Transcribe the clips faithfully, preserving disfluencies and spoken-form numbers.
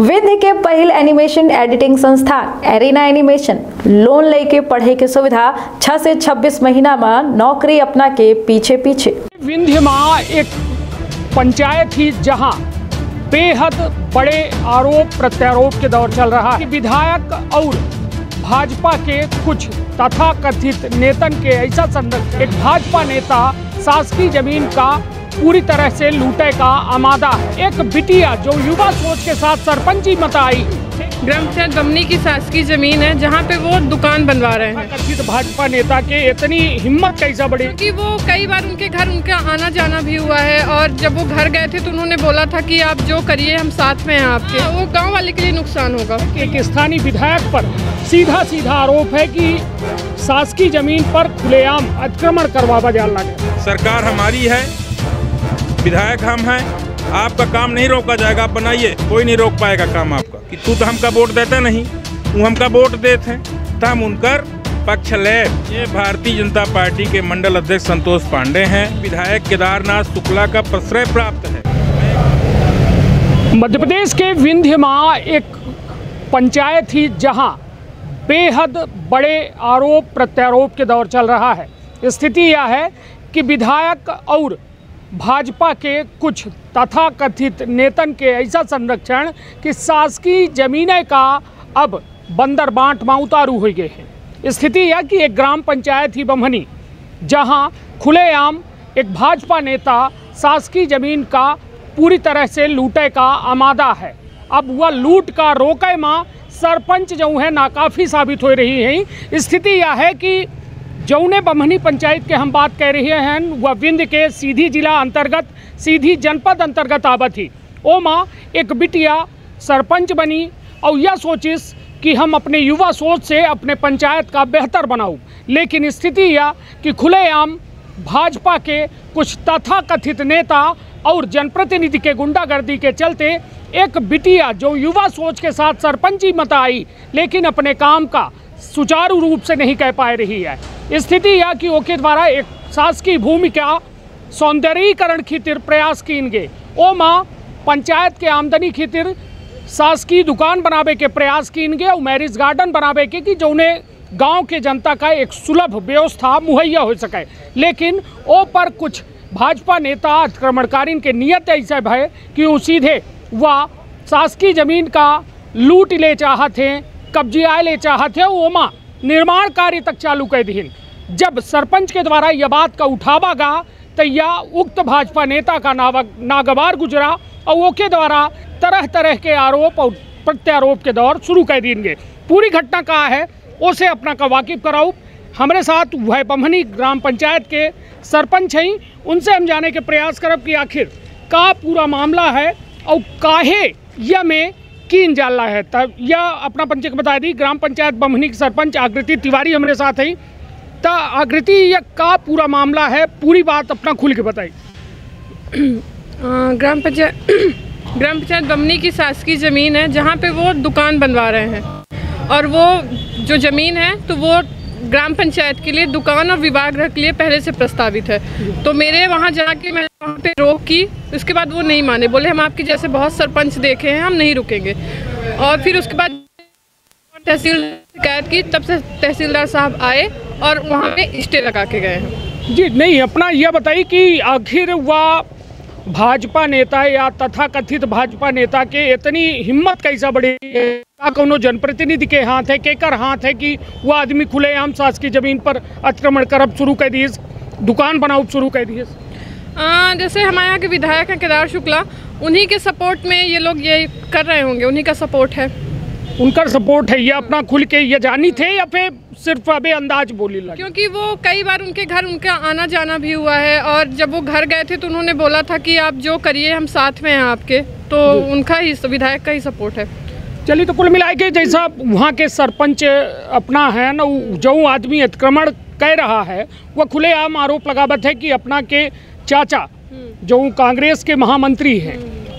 विंध्य के पहिल animation editing संस्थान एरिना एनिमेशन लोन लेके पढ़े के सुविधा छह से छब्बीस महीना में नौकरी अपना के पीछे पीछे। विंध्य में एक पंचायत ही जहां बेहद बड़े आरोप प्रत्यारोप के दौर चल रहा है। विधायक और भाजपा के कुछ तथाकथित नेतन के ऐसा संदर्भ, एक भाजपा नेता शासकीय जमीन का पूरी तरह से लूटे का आमादा है। एक बिटिया जो युवा सोच के साथ सरपंची मत आई, ग्राम पंचायत बमनी की शासकीय जमीन है जहाँ पे वो दुकान बनवा रहे हैं। कथित भाजपा नेता के इतनी हिम्मत कैसा बढ़ी? क्योंकि वो कई बार उनके घर उनका आना जाना भी हुआ है और जब वो घर गए थे तो उन्होंने बोला था कि आप जो करिए हम साथ में हैं आपके। वो गांव वाले के लिए नुकसान होगा। एक स्थानीय विधायक पर सीधा सीधा आरोप है कि शासकीय जमीन पर खुलेआम अतिक्रमण करवावा जाने लगे। सरकार हमारी है, विधायक हम हैं, आपका काम नहीं रोका जाएगा, आप बनाइए, कोई नहीं रोक पाएगा काम आपका। कि तू तो हमका वोट देते नहीं, तू हमका वोट देते हैं तो हम उनकर पक्ष ले। ये भारतीय जनता पार्टी के मंडल अध्यक्ष संतोष पांडे हैं। विधायक केदारनाथ शुक्ला का प्रश्रय प्राप्त है। मध्य प्रदेश के विंध्य में एक पंचायत ही जहां बेहद बड़े आरोप प्रत्यारोप के दौर चल रहा है। स्थिति यह है कि विधायक और भाजपा के कुछ तथाकथित नेतन के ऐसा संरक्षण कि शासकीय जमीनें का अब बंदर बांट में उतारू हो गए हैं। स्थिति यह कि एक ग्राम पंचायत ही बमनी जहां खुलेआम एक भाजपा नेता शासकीय जमीन का पूरी तरह से लूटे का आमादा है। अब वह लूट का रोके में सरपंच जो है नाकाफी साबित हो रही है। स्थिति यह है कि जौने बमनी पंचायत के हम बात कर रहे हैं वह विंध्य के सीधी जिला अंतर्गत सीधी जनपद अंतर्गत आवत ही। ओ माँ एक बिटिया सरपंच बनी और यह सोचिस कि हम अपने युवा सोच से अपने पंचायत का बेहतर बनाऊं, लेकिन स्थिति यह कि खुलेआम भाजपा के कुछ तथाकथित नेता और जनप्रतिनिधि के गुंडागर्दी के चलते एक बिटिया जो युवा सोच के साथ सरपंची मत आई लेकिन अपने काम का सुचारू रूप से नहीं कह पा रही है। स्थिति यह कि ओके द्वारा एक शासकीय भूमि का सौंदर्यीकरण खातिर प्रयास किन गे। ओ माँ पंचायत के आमदनी खातिर शासकीय दुकान बनावे के प्रयास किन गे और मैरिज गार्डन बनावे के कि जौने गांव के जनता का एक सुलभ व्यवस्था मुहैया हो सके। लेकिन ओ पर कुछ भाजपा नेता अतिक्रमणकारीन के नियत ऐसा है कि वो सीधे वह शासकीय जमीन का लूट ले चाहते हैं, कब्जिया ले चाहते हैं। वो माँ निर्माण कार्य तक चालू कर दीन। जब सरपंच के द्वारा यह बात का उठावा गा तो यह उक्त भाजपा नेता का नागवार गुजरा और वो के द्वारा तरह तरह के आरोप और प्रत्यारोप के दौर शुरू कर देंगे। पूरी घटना कहाँ है उसे अपना का वाकिफ कराऊँ। हमारे साथ वह बमनी ग्राम पंचायत के सरपंच हैं, उनसे हम जाने के प्रयास करब कि आखिर का पूरा मामला है और काहे यह में कीन जाला है। तब यह अपना पंच बता दी। ग्राम पंचायत बमनी के सरपंच आकृति तिवारी हमारे साथ है। तो आकृति यह का पूरा मामला है, पूरी बात अपना खुल के बताई। ग्राम पंचायत ग्राम पंचायत बमनी की शासकीय ज़मीन है जहाँ पे वो दुकान बनवा रहे हैं और वो जो ज़मीन है तो वो ग्राम पंचायत के लिए दुकान और विवाह गृह के लिए पहले से प्रस्तावित है। तो मेरे वहाँ जाके मैंने वहाँ पे रोक की, उसके बाद वो नहीं माने, बोले हम आपके जैसे बहुत सरपंच देखे हैं, हम नहीं रुकेंगे। और फिर उसके बाद तहसील शिकायत की, तब से तहसीलदार साहब आए और वहाँ पे स्टे लगा के गए हैं। जी नहीं, अपना यह बताइए कि आखिर वह भाजपा नेता या तथाकथित भाजपा नेता के इतनी हिम्मत कैसा बढ़ी? का कोनो जनप्रतिनिधि के हाथ है, केकर हाथ है कि वह आदमी खुलेआम शासकीय जमीन पर अतिक्रमण करब शुरू कर दिए, दुकान बनाओ शुरू कर दिए? जैसे हमारे यहाँ के विधायक हैं केदार शुक्ला, उन्हीं के सपोर्ट में ये लोग ये कर रहे होंगे, उन्हीं का सपोर्ट है। उनका सपोर्ट है, ये अपना खुल के ये जानी थे या फिर सिर्फ अबे अंदाज बोली लगे? क्योंकि वो कई बार उनके घर उनका आना जाना भी हुआ है और जब वो घर गए थे तो उन्होंने बोला था कि आप जो करिए हम साथ में हैं आपके। तो उनका ही विधायक का ही सपोर्ट है। चलिए, तो कुल मिला के जैसा वहाँ के सरपंच अपना है ना, जो आदमी अतिक्रमण कह रहा है वह खुलेआम आरोप लगावत है कि अपना के चाचा जो कांग्रेस के महामंत्री हैं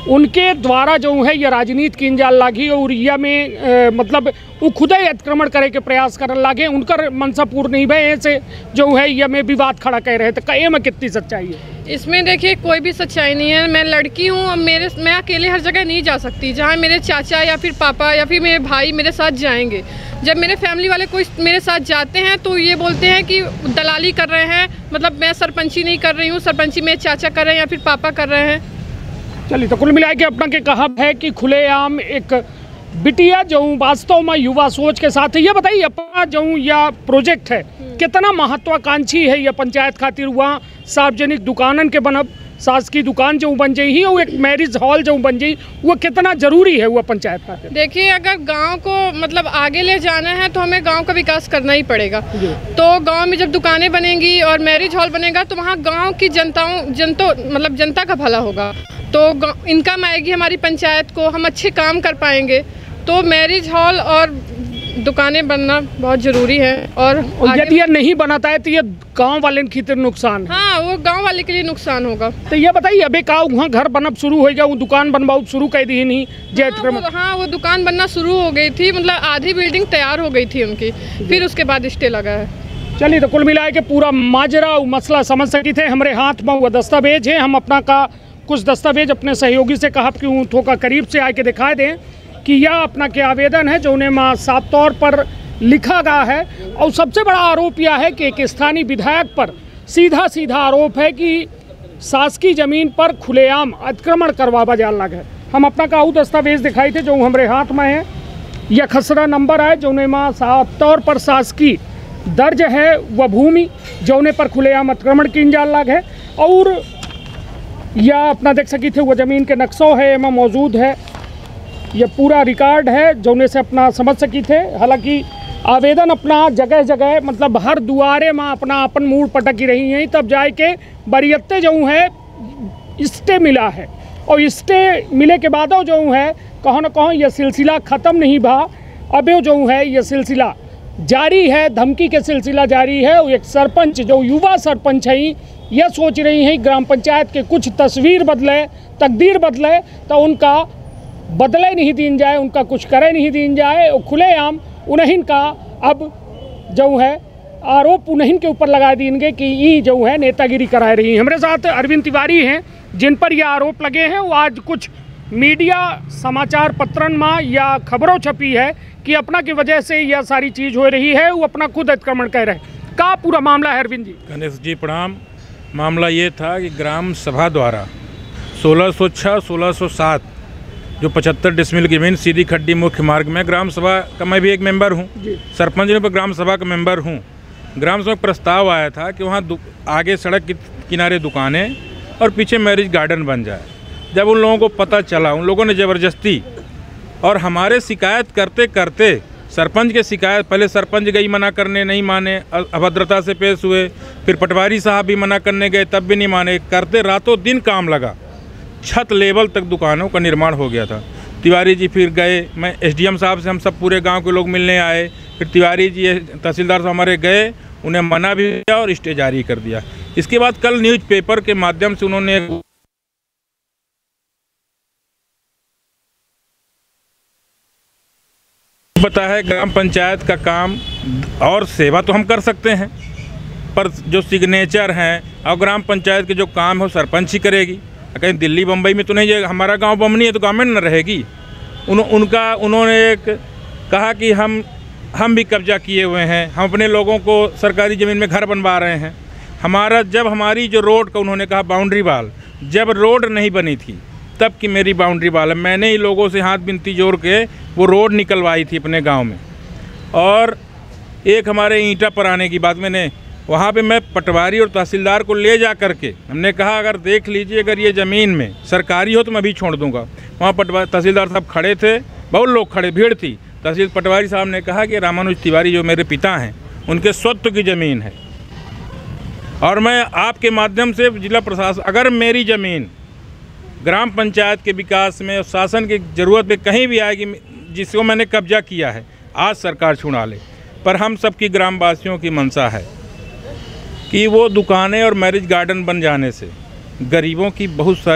उनके द्वारा जो है ये राजनीति की इंजाल लागी और यह में ए, मतलब वो खुद ही अतिक्रमण करे के प्रयास करने लागे, उनकर मनसा पूर्ण नहीं भय ऐसे जो है यह में विवाद खड़ा कर रहे थे। कहे में कितनी सच्चाई है इसमें? देखिए कोई भी सच्चाई नहीं है। मैं लड़की हूँ और मेरे मैं अकेले हर जगह नहीं जा सकती। जहाँ मेरे चाचा या फिर पापा या फिर मेरे भाई मेरे साथ जाएंगे, जब मेरे फैमिली वाले कोई मेरे साथ जाते हैं तो ये बोलते हैं कि दलाली कर रहे हैं, मतलब मैं सरपंची नहीं कर रही हूँ, सरपंची मेरे चाचा कर रहे हैं या फिर पापा कर रहे हैं। चलिए, तो कुल मिला के अपना के कहा है कि खुलेआम एक बिटिया जो वास्तव में युवा सोच के साथ है। ये बताइए अपना जो यह प्रोजेक्ट है कितना महत्वाकांक्षी है? यह पंचायत खातिर हुआ सार्वजनिक दुकानन के बनब, शासकीय दुकान जो बन जाई ही और एक मैरिज हॉल जो बन जाई, वो कितना जरूरी है वो पंचायत खातिर? देखिए अगर गांव को मतलब आगे ले जाना है तो हमें गांव का विकास करना ही पड़ेगा। तो गांव में जब दुकानें बनेंगी और मैरिज हॉल बनेगा तो वहाँ गांव की जनताओं जनता मतलब जनता का भला होगा, तो इनकम आएगी हमारी पंचायत को, हम अच्छे काम कर पाएंगे। तो मैरिज हॉल और दुकानें बनना बहुत ज़रूरी है। और यदि ये नहीं बनाता है तो ये गांव वाले की खातिर नुकसान है। हाँ, वो गांव वाले के लिए नुकसान होगा। तो ये बताइए अबे का वहाँ घर बनब शुरू हो गया, वो दुकान बनवाओ शुरू कर दी नहीं? हाँ वो, हाँ वो दुकान बनना शुरू हो गई थी, मतलब आधी बिल्डिंग तैयार हो गई थी उनकी, फिर उसके बाद स्टे लगा है। चलिए, तो कुल मिला के पूरा माजरा मसला समझ सकी थे। हमारे हाथ में वो दस्तावेज है, हम अपना का कुछ दस्तावेज अपने सहयोगी से कहा कि वो थोड़ा करीब से आके दिखा दें कि यह अपना के आवेदन है जो उन्हें माँ साफ तौर पर लिखा गया है। और सबसे बड़ा आरोप यह है कि एक स्थानीय विधायक पर सीधा सीधा आरोप है कि शासकीय जमीन पर खुलेआम अतिक्रमण करवावा जाने लगा है। हम अपना का दस्तावेज दिखाई थे जो हमारे हाथ में है, यह खसरा नंबर है जो उन्हें माँ साफ तौर पर शासकीय दर्ज है वह भूमि जो उन्हें पर खुलेआम अतिक्रमण की इंजाल लाग है। और यह अपना देख सकी थे वो ज़मीन के नक्शों है एवं मौजूद है, यह पूरा रिकॉर्ड है जो उन्हें से अपना समझ सकी थे। हालांकि आवेदन अपना जगह जगह मतलब हर दुआरे में अपना अपन मूड पटकी रही हैं, तब जाए के बरियत्ते जो है स्टे मिला है। और स्टे मिले के बाद जो है कहो न कहो यह सिलसिला ख़त्म नहीं भा, अब जो है यह सिलसिला जारी है, धमकी के सिलसिला जारी है। और एक सरपंच जो युवा सरपंच है यह सोच रही हैं ग्राम पंचायत के कुछ तस्वीर बदले, तकदीर बदले, तो उनका बदले नहीं दीन जाए, उनका कुछ करे नहीं दीन जाए। और खुलेआम उन्हीं का अब जो है आरोप उन्हीं के ऊपर लगा देंगे कि ये जो है नेतागिरी करा रही है। हमारे साथ अरविंद तिवारी हैं जिन पर यह आरोप लगे हैं। वो आज कुछ मीडिया समाचार पत्रन में या खबरों छपी है कि अपना की वजह से यह सारी चीज़ हो रही है, वो अपना खुद अतिक्रमण कह रहे हैं। का पूरा मामला है अरविंद जी? गणेश जी प्रणाम। मामला ये था कि ग्राम सभा द्वारा सोलह सौ छः सोलह सौ सात जो पचहत्तर डिसमिल की जमीन सीधी खड्डी मुख्य मार्ग में, ग्राम सभा का मैं भी एक मेंबर हूँ, सरपंच में ग्राम सभा का मेंबर हूँ। ग्राम सभा प्रस्ताव आया था कि वहाँ आगे सड़क के किनारे दुकानें और पीछे मैरिज गार्डन बन जाए। जब उन लोगों को पता चला, उन लोगों ने ज़बरदस्ती और हमारे शिकायत करते करते सरपंच के शिकायत, पहले सरपंच गई मना करने, नहीं माने, अभद्रता से पेश हुए, फिर पटवारी साहब भी मना करने गए तब भी नहीं माने, करते रातों दिन काम लगा, छत लेवल तक दुकानों का निर्माण हो गया था। तिवारी जी फिर गए, मैं एसडीएम साहब से हम सब पूरे गांव के लोग मिलने आए, फिर तिवारी जी तहसीलदार साहब हमारे गए, उन्हें मना भी किया और स्टे जारी कर दिया। इसके बाद कल न्यूज़पेपर के माध्यम से उन्होंने बताया है ग्राम पंचायत का काम और सेवा तो हम कर सकते हैं, पर जो सिग्नेचर हैं और ग्राम पंचायत के जो काम है वो सरपंच ही करेगी। कहीं दिल्ली बम्बई में तो नहीं, हमारा गांव बमनी है तो गवर्नमेंट न रहेगी। उन, उनका उन्होंने एक कहा कि हम हम भी कब्जा किए हुए हैं, हम अपने लोगों को सरकारी ज़मीन में घर बनवा रहे हैं। हमारा जब हमारी जो रोड का उन्होंने कहा बाउंड्री वाल, जब रोड नहीं बनी थी तब की मेरी बाउंड्री वाल है, मैंने ही लोगों से हाथ बिनती जोड़ के वो रोड निकलवाई थी अपने गांव में। और एक हमारे ईंटा पर आने की बात, मैंने वहाँ पे मैं पटवारी और तहसीलदार को ले जा करके हमने कहा अगर देख लीजिए अगर ये ज़मीन में सरकारी हो तो मैं भी छोड़ दूंगा। वहाँ पटवारी तहसीलदार साहब खड़े थे, बहुत लोग खड़े, भीड़ थी। तहसील पटवारी साहब ने कहा कि रामानुज तिवारी जो मेरे पिता हैं उनके स्वत्व की ज़मीन है और मैं आपके माध्यम से जिला प्रशासन, अगर मेरी ज़मीन ग्राम पंचायत के विकास में और शासन की ज़रूरत पे कहीं भी आएगी जिसको मैंने कब्जा किया है, आज सरकार छुड़ा ले। पर हम सबकी ग्रामवासियों की मंशा है कि वो दुकानें और मैरिज गार्डन बन जाने से गरीबों की बहुत सारी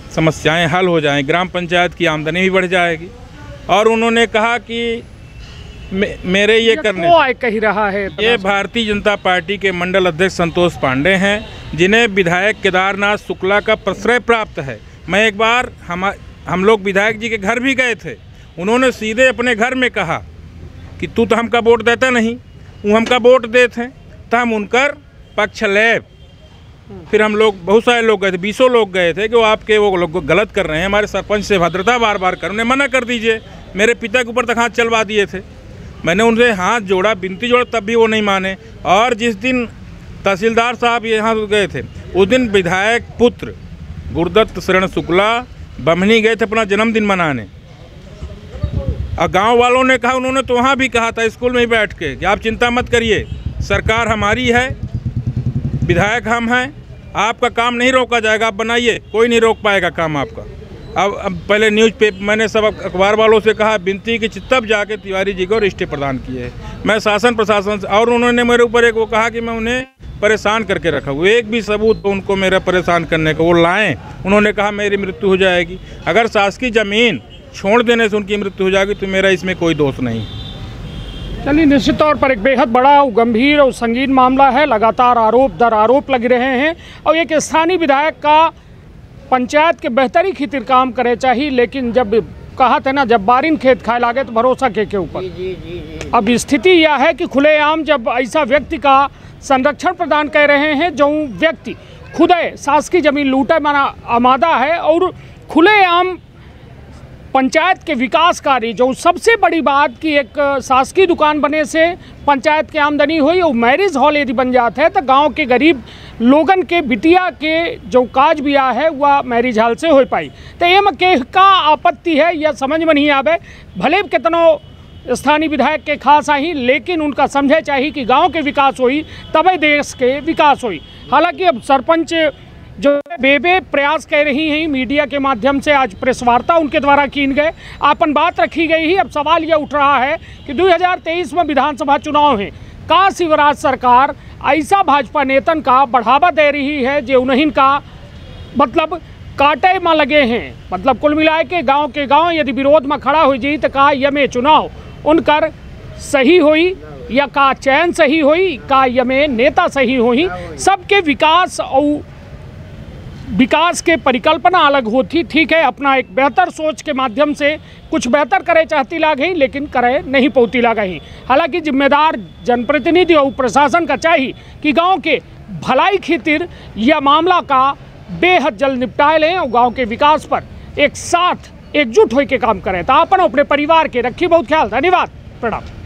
समस्याएं हल हो जाएं, ग्राम पंचायत की आमदनी भी बढ़ जाएगी। और उन्होंने कहा कि मे, मेरे ये करने तो आय कही रहा है ये भारतीय जनता पार्टी के मंडल अध्यक्ष संतोष पांडे हैं, जिन्हें विधायक केदारनाथ शुक्ला का प्रश्रय प्राप्त है। मैं एक बार हम हम लोग विधायक जी के घर भी गए थे, उन्होंने सीधे अपने घर में कहा कि तू तो हमका वोट देता नहीं, वो हमका वोट देते तो हम उनकर पक्ष ले। फिर हम लोग बहुत सारे लोग गए थे, बीसों लोग गए थे कि वो आपके वो लोग गलत कर रहे हैं, हमारे सरपंच से भद्रता बार बार कर, उन्हें मना कर दीजिए। मेरे पिता के ऊपर तक हाथ चलवा दिए थे, मैंने उनसे हाथ जोड़ा, विनती जोड़ा, तब भी वो नहीं माने। और जिस दिन तहसीलदार साहब यहाँ गए थे, उस दिन विधायक पुत्र गुरुदत्त शरण शुक्ला बमनी गए थे अपना जन्मदिन मनाने, और गांव वालों ने कहा, उन्होंने तो वहाँ भी कहा था स्कूल में ही बैठ के कि आप चिंता मत करिए, सरकार हमारी है, विधायक हम हैं, आपका काम नहीं रोका जाएगा, आप बनाइए, कोई नहीं रोक पाएगा काम आपका। अब अब पहले न्यूज़ पेपर मैंने सब अखबार वालों से कहा, विनती की तब जाके तिवारी जी को रिश्ते प्रदान किए। मैं शासन प्रशासन से, और उन्होंने मेरे ऊपर एक वो कहा कि मैं उन्हें परेशान करके रखा हूँ, एक भी सबूत तो उनको मेरा परेशान करने का वो लाएं। उन्होंने कहा मेरी मृत्यु हो जाएगी, अगर शासकीय ज़मीन छोड़ देने से उनकी मृत्यु हो जाएगी तो मेरा इसमें कोई दोष नहीं। चलिए, निश्चित तौर पर एक बेहद बड़ा गंभीर और संगीन मामला है, लगातार आरोप दर आरोप लग रहे हैं, और एक स्थानीय विधायक का पंचायत के बेहतरी खातिर काम करे चाहिए, लेकिन जब कहा था ना, जब बारिन खेत खाए लागे तो भरोसा के के ऊपर। अब स्थिति यह है कि खुलेआम जब ऐसा व्यक्ति का संरक्षण प्रदान कर रहे हैं, जो व्यक्ति खुद शासकीय जमीन लूटे माना आमादा है, और खुलेआम पंचायत के विकास कार्य, जो सबसे बड़ी बात कि एक शासकीय दुकान बने से पंचायत की आमदनी हुई, और मैरिज हॉल यदि बन जाता है तो गांव के गरीब लोगन के बिटिया के जो काज बिया है वह मैरिज हॉल से हो पाई। तो एम के का आपत्ति है यह समझ में नहीं आवे, भले कितनों स्थानीय विधायक के खास आई, लेकिन उनका समझे चाहिए कि गांव के विकास हुई तभी देश के विकास हुई। हालांकि अब सरपंच जो बेबे प्रयास कर रही हैं मीडिया के माध्यम से, आज प्रेस वार्ता उनके द्वारा की गए, आपन बात रखी गई ही। अब सवाल यह उठ रहा है कि दो हज़ार तेईस में विधानसभा चुनाव है, का शिवराज सरकार ऐसा भाजपा नेतन का बढ़ावा दे रही है जो उन्हीं का मतलब काटे में लगे हैं। मतलब कुल मिलाए के गांव के गांव यदि विरोध में खड़ा हो जाए तो का यमे चुनाव उनकर सही हुई, या का चयन सही हुई, का यमे नेता सही हुई। सबके विकास और विकास के परिकल्पना अलग होती, ठीक है, अपना एक बेहतर सोच के माध्यम से कुछ बेहतर करे चाहती लाग ही, लेकिन करे नहीं पौती लाग ही। हालांकि जिम्मेदार जनप्रतिनिधि और प्रशासन का चाहिए कि गांव के भलाई खातिर यह मामला का बेहद जल्द निपटाए लें और गांव के विकास पर एक साथ एकजुट होकर काम करें। तो अपन अपने परिवार के रखी बहुत ख्याल। धन्यवाद, प्रणाम।